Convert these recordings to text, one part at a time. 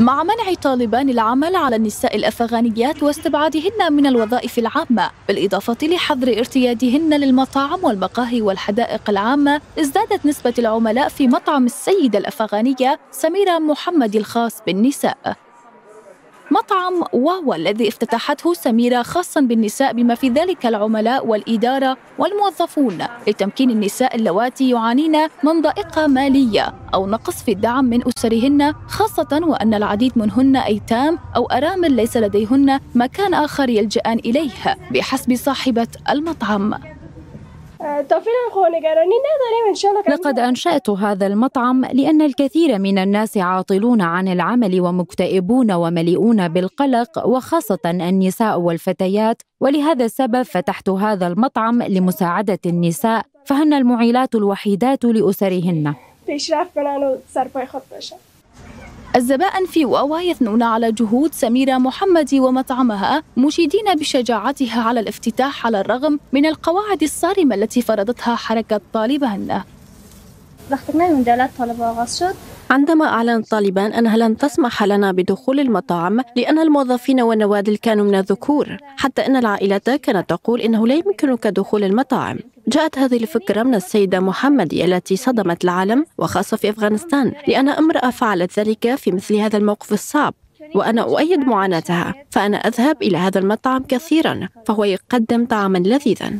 مع منع طالبان العمل على النساء الأفغانيات واستبعادهن من الوظائف العامة، بالإضافة لحظر ارتيادهن للمطاعم والمقاهي والحدائق العامة، ازدادت نسبة العملاء في مطعم السيدة الأفغانية سميرة محمد الخاص بالنساء. مطعم واوا الذي افتتحته سميرة خاصاً بالنساء بما في ذلك العملاء والإدارة والموظفون، لتمكين النساء اللواتي يعانين من ضائقة مالية أو نقص في الدعم من أسرهن، خاصة وأن العديد منهن أيتام أو أرامل ليس لديهن مكان آخر يلجأن إليه، بحسب صاحبة المطعم. لقد أنشأت هذا المطعم لأن الكثير من الناس عاطلون عن العمل ومكتئبون ومليئون بالقلق، وخاصة النساء والفتيات، ولهذا السبب فتحت هذا المطعم لمساعدة النساء، فهن المعيلات الوحيدات لأسرهن. الزبائن في واوا يثنون على جهود سميرة محمد ومطعمها، مشيدين بشجاعتها على الافتتاح على الرغم من القواعد الصارمة التي فرضتها حركة طالبان. عندما أعلن طالبان أنها لن تسمح لنا بدخول المطاعم لأن الموظفين والنوادل كانوا من الذكور، حتى أن العائلة كانت تقول إنه لا يمكنك دخول المطاعم. جاءت هذه الفكرة من السيدة محمدي التي صدمت العالم وخاصة في أفغانستان، لأن امرأة فعلت ذلك في مثل هذا الموقف الصعب، وأنا أؤيد معاناتها. فأنا أذهب إلى هذا المطعم كثيرا، فهو يقدم طعاما لذيذا.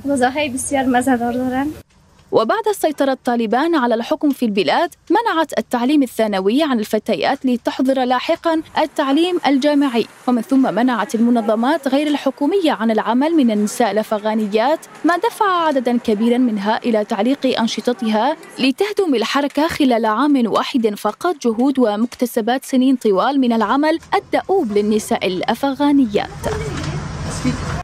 وبعد سيطرة طالبان على الحكم في البلاد، منعت التعليم الثانوي عن الفتيات لتحضر لاحقا التعليم الجامعي، ومن ثم منعت المنظمات غير الحكومية عن العمل من النساء الأفغانيات، ما دفع عددا كبيرا منها إلى تعليق أنشطتها لتهدم الحركة خلال عام واحد فقط. جهود ومكتسبات سنين طوال من العمل الدؤوب للنساء الأفغانيات.